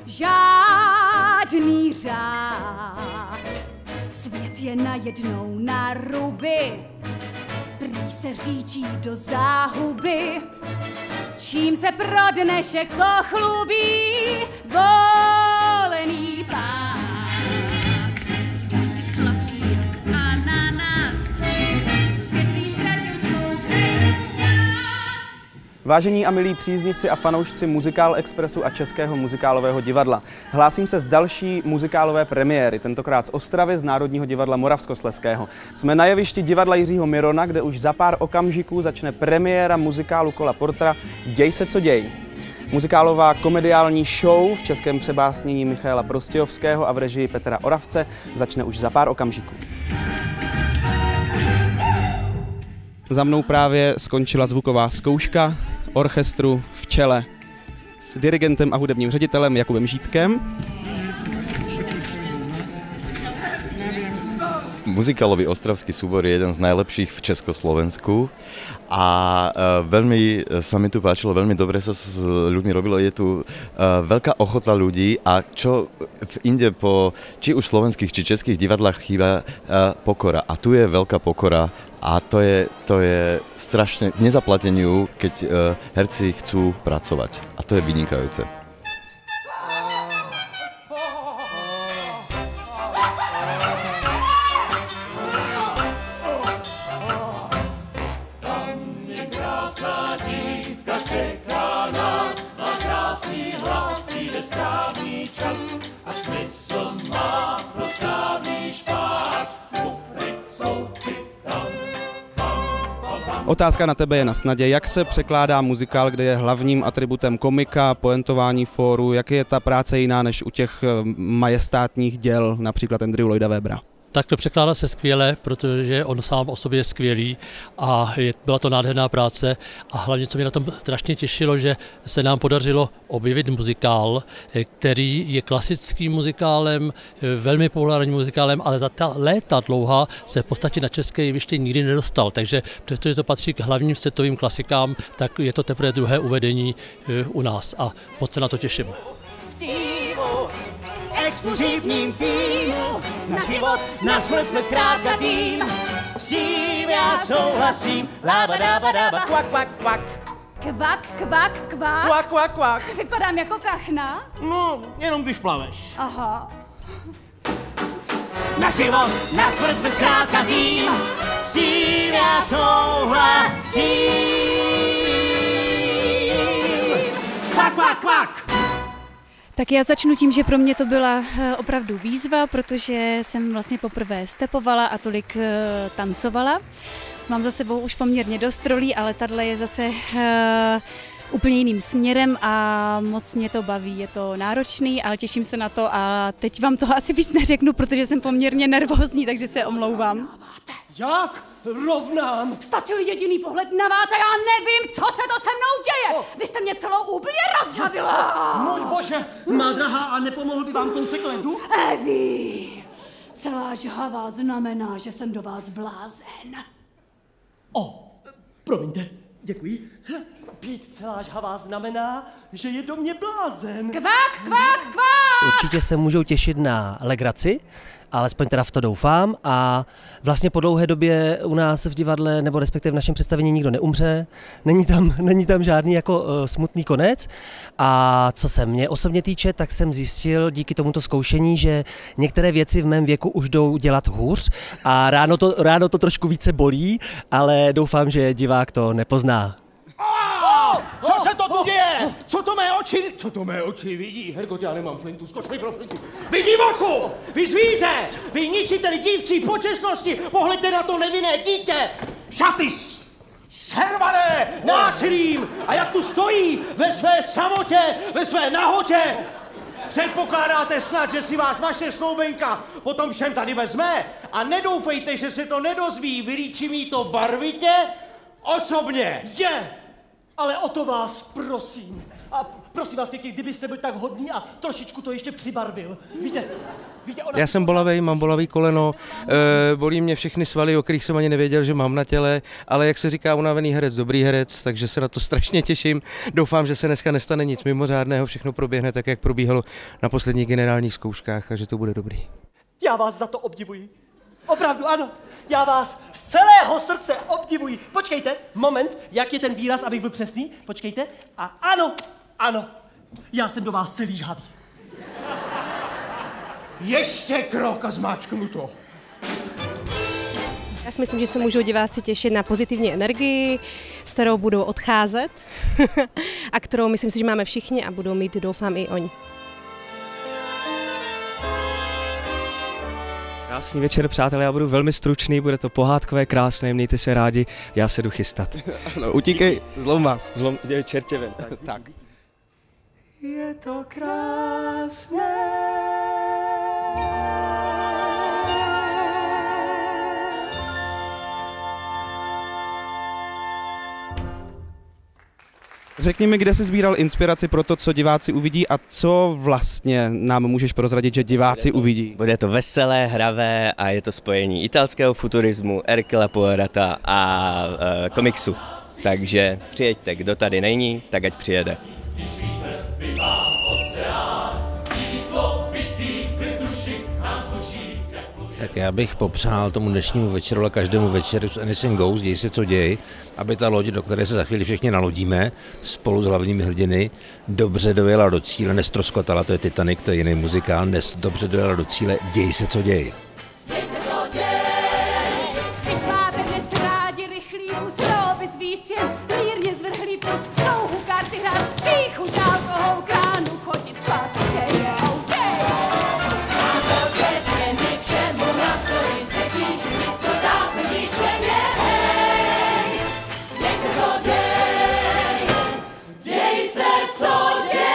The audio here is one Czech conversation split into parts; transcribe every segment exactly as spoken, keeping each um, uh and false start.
žádný řád. Svět je najednou na ruby, prý se říčí do záhuby. Čím se pro dnešek pochlubí volený pád. Zdá se sladký jak ananas, světlý ztratil svou nás. Vážení a milí příznivci a fanoušci Muzikál Expressu a Českého muzikálového divadla. Hlásím se z další muzikálové premiéry, tentokrát z Ostravy, z Národního divadla Moravskoslezského. Jsme na jevišti divadla Jiřího Mirona, kde už za pár okamžiků začne premiéra muzikálu Kola Portra Děj se co děj. Muzikálová komediální show v českém přebásnění Michaela Prostějovského a v režii Petra Oravce začne už za pár okamžiků. Za mnou právě skončila zvuková zkouška orchestru v čele s dirigentem a hudebním ředitelem Jakubem Žítkem. Muzikálový ostravský súbor je jeden z najlepších v Československu a uh, veľmi sa mi tu páčilo, veľmi dobre sa s ľuďmi robilo. Je tu uh, veľká ochota ľudí a čo v inde po či už slovenských, či českých divadlách chýba uh, pokora. A tu je veľká pokora a to je, to je strašne k nezaplateniu, keď uh, herci chcú pracovať. A to je vynikajúce. Otázka na tebe je na snadě. Jak se překládá muzikál, kde je hlavním atributem komika, poentování fóru? Jak je ta práce jiná než u těch majestátních děl, například Andrew Lloyda Webbera? Tak to překládá se skvěle, protože on sám o sobě je skvělý a je, byla to nádherná práce a hlavně, co mě na tom strašně těšilo, že se nám podařilo objevit muzikál, který je klasickým muzikálem, velmi populárním muzikálem, ale za ta léta dlouhá se v podstatě na české jeviště nikdy nedostal, takže přestože to patří k hlavním světovým klasikám, tak je to teprve druhé uvedení u nás a moc se na to těším. Exkluzivním týmu, na život, na smrt jsme zkrátka tým. S tím já souhlasím, lába dába dába, kvak, kvak, kvak. Kvak, kvak, kvak. Kvak, kvak, kvak. Vypadám jako kachna? No, jenom když plaveš. Aha. Na život, na smrt jsme zkrátka tým. S tím já souhlasím. Kvak, kvak, kvak. Tak já začnu tím, že pro mě to byla opravdu výzva, protože jsem vlastně poprvé stepovala a tolik tancovala. Mám za sebou už poměrně dost rolí, ale tahle je zase uh, úplně jiným směrem a moc mě to baví. Je to náročný, ale těším se na to a teď vám toho asi víc neřeknu, protože jsem poměrně nervózní, takže se omlouvám. Jak? Rovnám. Stačil jediný pohled na vás a já nevím, co se to se mnou děje. Vy jste mě celou úplně rozžavila. Můj bože, má drahá, a nepomohl by vám kousek ledu? Evi, celá žhava znamená, že jsem do vás blázen. O, promiňte, děkuji. Být celá žhavá znamená, že je do mě blázen. Kvak, kvak, kvak. Určitě se můžou těšit na legraci, alespoň teda v to doufám, a vlastně po dlouhé době u nás v divadle, nebo respektive v našem představení nikdo neumře, není tam, není tam žádný jako uh, smutný konec. A co se mě osobně týče, tak jsem zjistil díky tomuto zkoušení, že některé věci v mém věku už jdou dělat hůř a ráno to, ráno to trošku více bolí, ale doufám, že divák to nepozná. Co se to tu děje? Co to mé oči? Co to mé oči vidí? Hergot, já nemám flintu, skoč mi pro flintu. Vy divochu! Vy zvíře! Vy ničiteli dívčí počestnosti! Pohleďte na to nevinné dítě! Šatis! Servané! Násilím! A jak tu stojí ve své samotě, ve své nahotě! Předpokládáte snad, že si vás vaše snoubenka potom všem tady vezme? A nedoufejte, že se to nedozví, vylíčím jí to barvitě, osobně. Je! Ale o to vás prosím, A prosím vás pěkně, kdybyste byl tak hodný a trošičku to ještě přibarvil. Víte, víte, ona... Já jsem bolavej, mám bolavý koleno, e, bolí mě všechny svaly, o kterých jsem ani nevěděl, že mám na těle, ale jak se říká, unavený herec, dobrý herec, takže se na to strašně těším. Doufám, že se dneska nestane nic mimořádného, všechno proběhne tak, jak probíhalo na posledních generálních zkouškách a že to bude dobrý. Já vás za to obdivuji. Opravdu ano, já vás z celého srdce obdivuji. Počkejte, moment, jak je ten výraz, abych byl přesný? Počkejte. A ano, ano, já jsem do vás celý žhavý. Ještě krok a zmáčknu to. Já si myslím, že se můžou diváci těšit na pozitivní energii, s kterou budou odcházet a kterou myslím si, že máme všichni a budou mít, doufám, i oni. Krásný večer, přátelé, já budu velmi stručný, bude to pohádkové, krásné, mějte se rádi, já se jdu chystat. No, utíkej, zlom vás. Zlom, čertě ven. Tak. tak. Je to krásné. Řekni mi, kde jsi sbíral inspiraci pro to, co diváci uvidí a co vlastně nám můžeš prozradit, že diváci bude to, uvidí? Bude to veselé, hravé a je to spojení italského futurismu, Hercula Poirota a e, komiksu. Takže přijeďte, kdo tady není, tak ať přijede. Tak já bych popřál tomu dnešnímu večeru, ale každému večeru s Anything Goes, děj se co děj, aby ta loď, do které se za chvíli všichni nalodíme, spolu s hlavními hrdiny, dobře dojela do cíle, nestroskotala, to je Titanic, to je jiný muzikál, nes dobře dojela do cíle, děj se co děj. Děj se co děj, když máte dnes rádi rychlý vůz, by s výstřem, mírně zvrhlý vkus, touhu karty hrát, příchuť alkohol, kránu, chodit spát, že je OK. Mám velké změny všemu na svoji, nevíš, mi co dá, se ničem je hej. Děj se co děj, děj se co děj.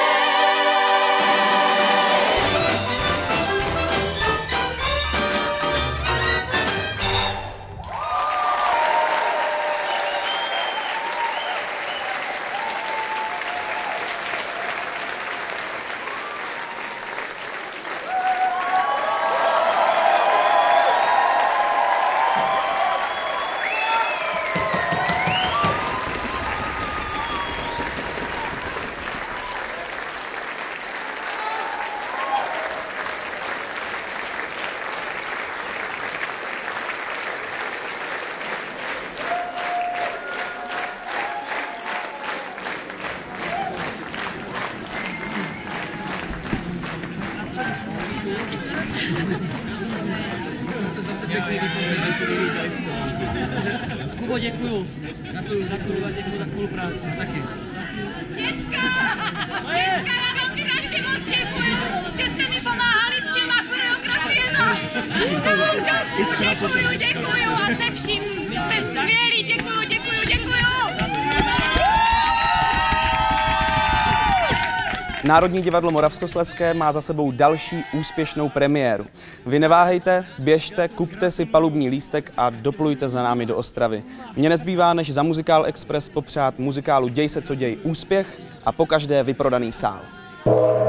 Kubo, děkuju. Děkuju, děkuju a děkuju za spolupráci. Taky. Děcka! Děcka, já vám strašně moc děkuju, že jste mi pomáhali s těma choreografiema. Celou dobu děkuju, děkuju a se vším jste skvělí. Děkuju, děkuju, děkuju. Národní divadlo Moravskoslezské má za sebou další úspěšnou premiéru. Vy neváhejte, běžte, kupte si palubní lístek a doplujte za námi do Ostravy. Mně nezbývá, než za Muzikál Express popřát muzikálu Děj se co děj úspěch a pokaždé vyprodaný sál.